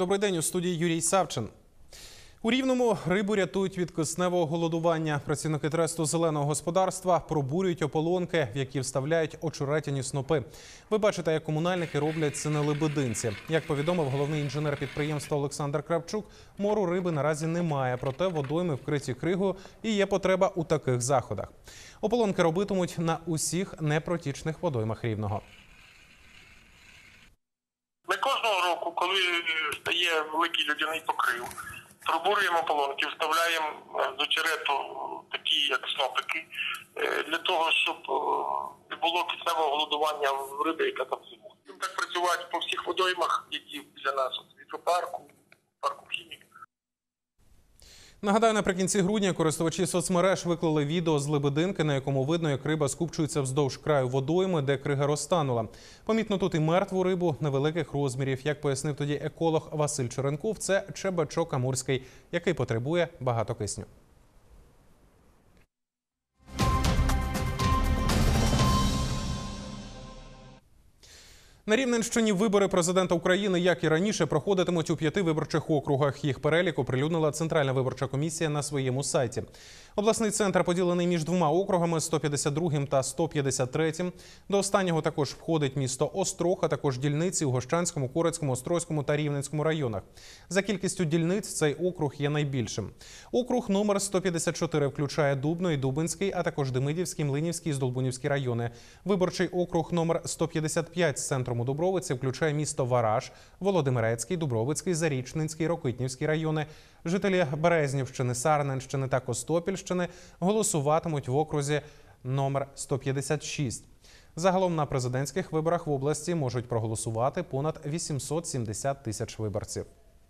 Добрий день, у студії Юрій Савчин. У Рівному рибу рятують від кисневого голодування. Працівники тресту зеленого господарства пробурюють ополонки, в які вставляють очеретяні снопи. Ви бачите, як комунальники роблять це на Лебединці. Як повідомив головний інженер підприємства Олександр Кравчук, мору риби наразі немає, проте водойми вкриті кригою і є потреба у таких заходах. Ополонки робитимуть на усіх непротічних водоймах Рівного. Ми кожного року, коли стає великий льодяний покрив, пробурюємо ополонки, вставляємо з очерету такі, як снопики, для того, щоб не було кисневого голодування в риби, яка там зимує. Так працювати по всіх водоймах, які біля нас, від вітропарку, парку Хімік. Нагадаю, наприкінці грудня користувачі соцмереж виклали відео з Лебединки, на якому видно, як риба скупчується вздовж краю водойми, де крига розтанула. Помітно тут і мертву рибу невеликих розмірів. Як пояснив тоді еколог Василь Черенков, це чебачок амурський, який потребує багато кисню. На Рівненщині вибори президента України, як і раніше, проходитимуть у 5 виборчих округах. Їх перелік оприлюднила Центральна виборча комісія на своєму сайті. Обласний центр поділений між 2 округами – 152-м та 153-м. До останнього також входить місто Острог, а також дільниці у Гощанському, Корецькому, Острозькому та Рівненському районах. За кількістю дільниць цей округ є найбільшим. Округ номер 154 включає Дубно і Дубинський, а також Демидівський, Млинівський і Здолбунівський райони. Виборчий округ номер 155 з центром у Дубровиці включає місто Вараж, Володимирецький, Дубровицький, Зарічненський, Рокитнівський райони. Жителі Березнівщини, Сарненщини та Костопільщини голосуватимуть в окрузі номер 156. Загалом на президентських виборах в області можуть проголосувати понад 870 тисяч виборців.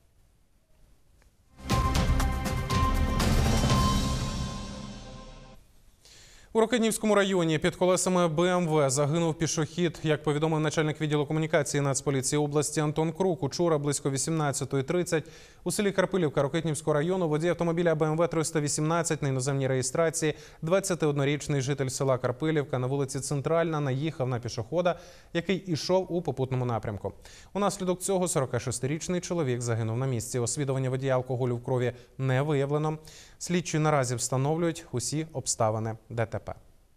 У Рокитнівському районі під колесами БМВ загинув пішохід. Як повідомив начальник відділу комунікації Нацполіції області Антон Крук, учора близько 18:30 у селі Карпилівка Рокитнівського району водій автомобіля БМВ 318 на іноземній реєстрації, 21-річний житель села Карпилівка на вулиці Центральна наїхав на пішохода, який ішов у попутному напрямку. Унаслідок цього 46-річний чоловік загинув на місці. Освідування водія алкоголю в крові не виявлено. Слідчі наразі встановлюють усі обставини ДТП.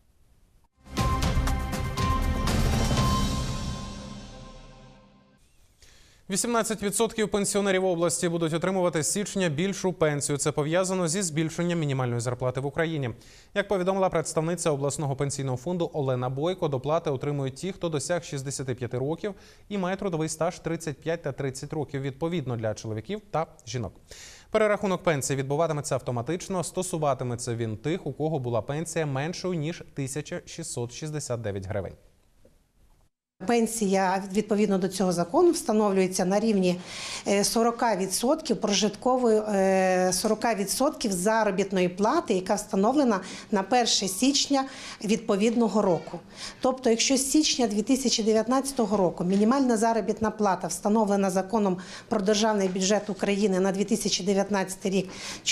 – 18% пенсіонерів області будуть отримувати з січня більшу пенсію. Це пов'язано зі збільшенням мінімальної зарплати в Україні. Як повідомила представниця обласного пенсійного фонду Олена Бойко, доплати отримують ті, хто досяг 65 років і має трудовий стаж 35 та 30 років, відповідно для чоловіків та жінок. Перерахунок пенсії відбуватиметься автоматично, стосуватиметься він тих, у кого була пенсія меншою, ніж 1669 гривень. Пенсія, відповідно до цього закону, встановлюється на рівні 40% прожиткової, 40% заробітної плати, яка встановлена на 1 січня відповідного року. Тобто, якщо з січня 2019 року мінімальна заробітна плата встановлена законом про державний бюджет України на 2019 рік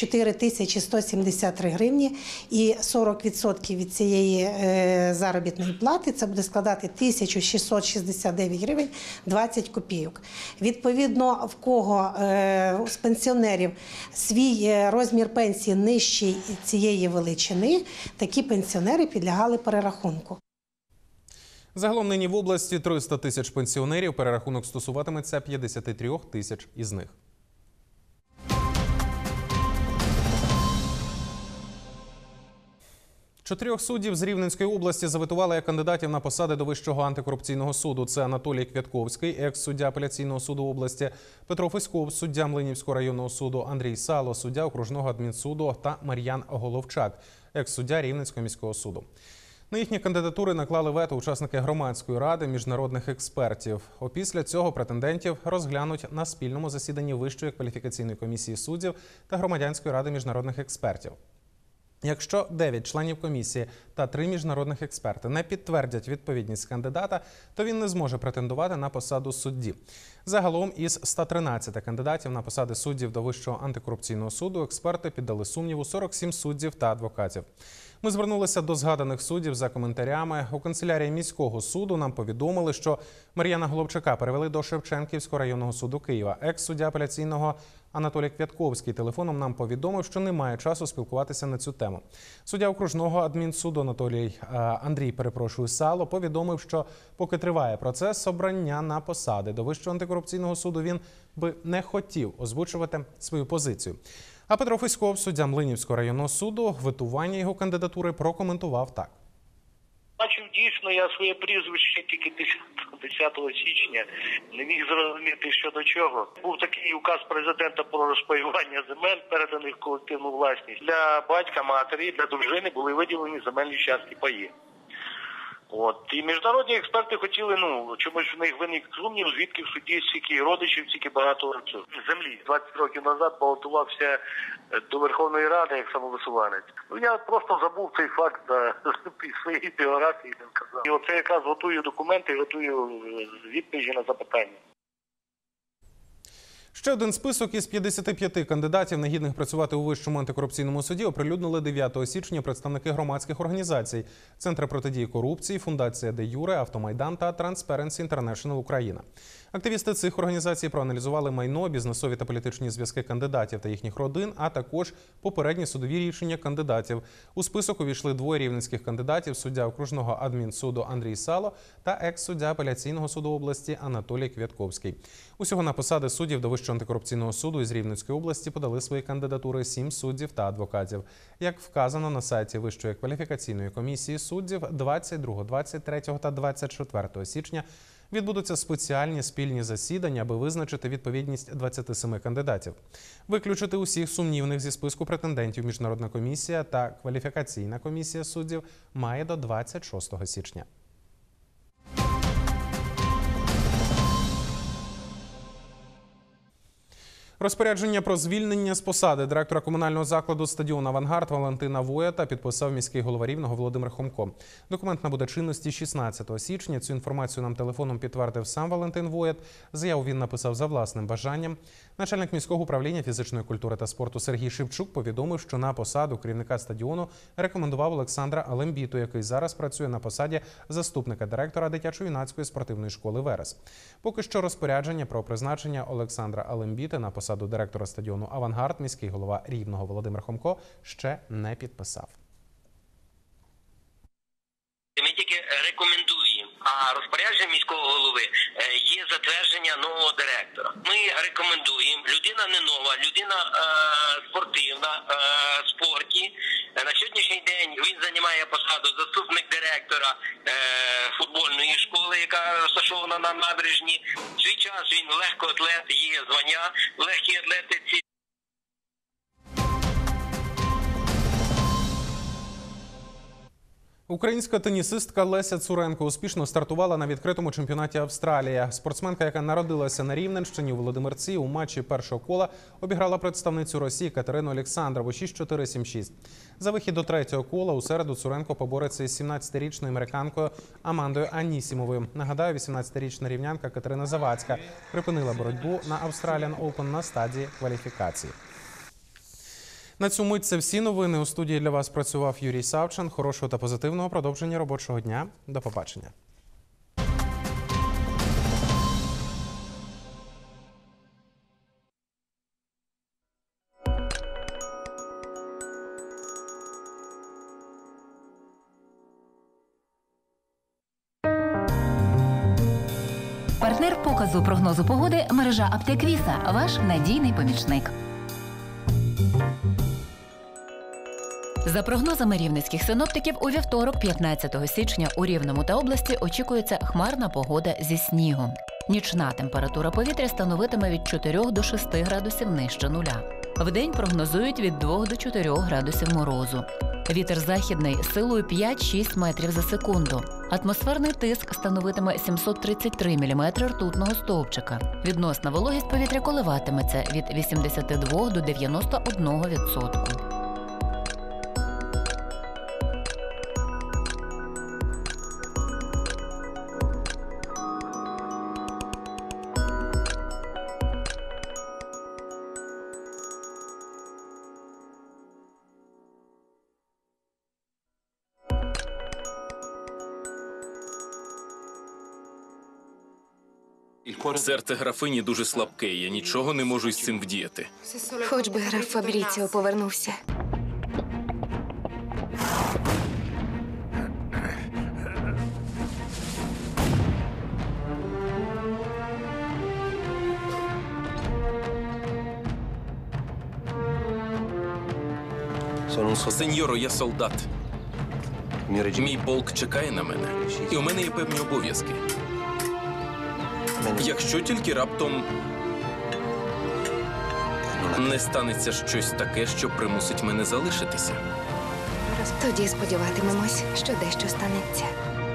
4173 гривні і 40% від цієї заробітної плати, це буде складати 1669 гривень 20 копійок. Відповідно, в кого з пенсіонерів свій розмір пенсії нижчий цієї величини, такі пенсіонери підлягали перерахунку. Загалом нині в області 300 тисяч пенсіонерів, перерахунок стосуватиметься 53 тисяч із них. Чотирьох суддів з Рівненської області заветували як кандидатів на посади до Вищого антикорупційного суду. Це Анатолій Квятковський, екс-суддя апеляційного суду області, Петро Феськов, суддя Млинівського районного суду, Андрій Сало, суддя окружного адмінсуду та Мар'ян Головчак, екс-суддя Рівненського міського суду. На їхні кандидатури наклали вето учасники громадської ради міжнародних експертів. Опісля цього претендентів розглянуть на спільному засіданні Вищої кваліфікаційної комісії суддів та Громадянської ради міжнародних експертів. Якщо 9 членів комісії та 3 міжнародних експерти не підтвердять відповідність кандидата, то він не зможе претендувати на посаду судді. Загалом із 113 кандидатів на посади суддів до Вищого антикорупційного суду експерти піддали сумніву 47 суддів та адвокатів. Ми звернулися до згаданих суддів за коментарями. У канцелярії міського суду нам повідомили, що Мар'яна Головчака перевели до Шевченківського районного суду Києва. Екс-суддя апеляційного Анатолій Квятковський телефоном нам повідомив, що немає часу спілкуватися на цю тему. Суддя окружного адмінсуду Андрій Сало повідомив, що поки триває процес обрання на посади до Вищого антикорупційного суду, він би не хотів озвучувати свою позицію. А Петро Феськов, суддя Млинівського районного суду, ветування його кандидатури прокоментував так. Бачив, дійсно, я своє прізвище тільки 10 січня не міг зрозуміти, що до чого. Був такий указ президента про розпаювання земель, переданих в колективну власність. Для батька, матері, для дружини були виділені земельні частки паї. І міжнародні експерти хотіли, чомусь в них виник сумнів, звідки в суді стільки родичів, стільки багато землі. 20 років назад балотувався до Верховної Ради як самовисуванець. Я просто забув цей факт за своєї біографії, не сказав. І оце якраз готую документи, готую відповіді на запитання. Ще один список із 55 кандидатів, негідних працювати у Вищому антикорупційному суді, оприлюднили 9 січня представники громадських організацій – Центр протидії корупції, Фундація Де Юре, Автомайдан та Transparency International Україна. Активісти цих організацій проаналізували майно, бізнесові та політичні зв'язки кандидатів та їхніх родин, а також попередні судові рішення кандидатів. У список увійшли двоє рівненських кандидатів – суддя окружного адмінсуду Андрій Сало та екс-суддя апеляційного суду області Анатолій Квятковський. Усього на посади суддів до Вищого антикорупційного суду із Рівненської області подали свої кандидатури 7 суддів та адвокатів. Як вказано на сайті Вищої кваліфікаційної комісії суддів, 22, 23 та 24 січня відбудуться спеціальні спільні засідання, аби визначити відповідність 27 кандидатів. Виключити усіх сумнівних зі списку претендентів Міжнародна комісія та кваліфікаційна комісія суддів має до 26 січня. Розпорядження про звільнення з посади директора комунального закладу стадіон «Авангард» Валентина Воєта підписав міський голова Рівного Володимир Хомко. Документ набуде чинності 16 січня. Цю інформацію нам телефоном підтвердив сам Валентин Воєт. Заяву він написав за власним бажанням. Начальник міського управління фізичної культури та спорту Сергій Шевчук повідомив, що на посаду керівника стадіону рекомендував Олександра Алембіту, який зараз працює на посаді заступника директора дитячо-юнацької спортивної школи «Верес». Поки що розпорядження про призначення Олександра Алембіти на посаду директора стадіону «Авангард» міський голова Рівного Володимир Хомко ще не підписав. Ми тільки рекомендуємо, а розпорядження міського голови є затвердження нового директора. Ми рекомендуємо, людина не нова, людина спортивна, в спорті. На сьогоднішній день він займає посаду заступник директора футбольної школи, яка розташована на набережні. В свій час він легкоатлет, є звання, легкі атлетиці. Українська тенісистка Леся Цуренко успішно стартувала на відкритому чемпіонаті Австралії. Спортсменка, яка народилася на Рівненщині у Володимирці, у матчі першого кола обіграла представницю Росії Катерину Олександрову 6-4, 7-6. За вихід до третього кола у середу Цуренко побореться із 17-річною американкою Амандою Анісімовою. Нагадаю, 18-річна рівнянка Катерина Завадська припинила боротьбу на Australian Open на стадії кваліфікації. На цю мить це всі новини. У студії для вас працював Юрій Савчин. Хорошого та позитивного продовження робочого дня. До побачення. Партнер показу прогнозу погоди – мережа аптек Віса, ваш надійний помічник. За прогнозами рівненських синоптиків, у вівторок, 15 січня, у Рівному та області очікується хмарна погода зі снігом. Нічна температура повітря становитиме від 4 до 6 градусів нижче нуля. Вдень прогнозують від 2 до 4 градусів морозу. Вітер західний силою 5-6 метрів за секунду. Атмосферний тиск становитиме 733 мм ртутного стовпчика. Відносна вологість повітря коливатиметься від 82 до 91%. Серце графині дуже слабке, я нічого не можу із цим вдіяти. Хоч би граф Фабріціо повернувся. Сеньоро, я солдат. Мій полк чекає на мене, і у мене є певні обов'язки. Якщо тільки раптом не станеться щось таке, що примусить мене залишитися. Тоді сподіватимемось, що дещо станеться.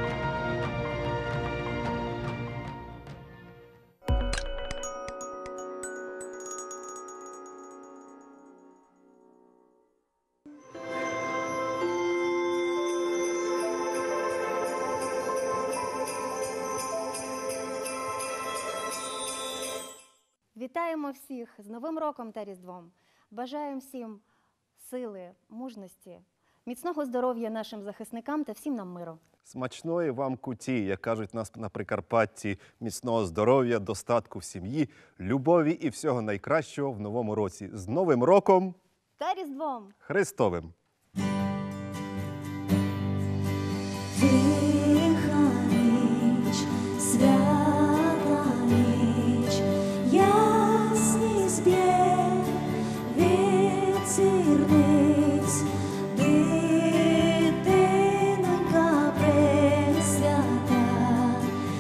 Вітаємо всіх з Новим роком та Різдвом. Бажаємо всім сили, мужності, міцного здоров'я нашим захисникам та всім нам миру. Смачної вам куті, як кажуть нас на Прикарпатті, міцного здоров'я, достатку в сім'ї, любові і всього найкращого в новому році. З Новим роком Та Різдвом! Христовим! Тиха ніч, свята ніч, ясний збір від зірниць, дитинонька пресвята,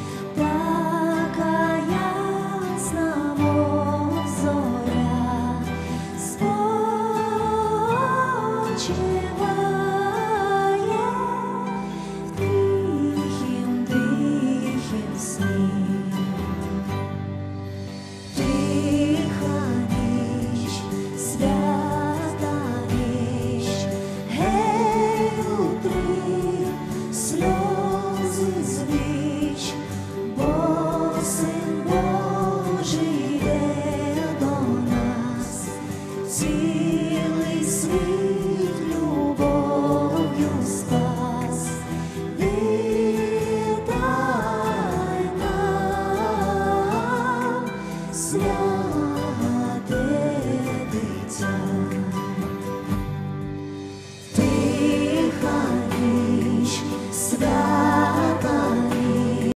така ясна, мов зоря, спочиває в тихім сні. Тиха ніч, свята ніч, гей, утри сльози звіч, бо Син Божий йде до нас.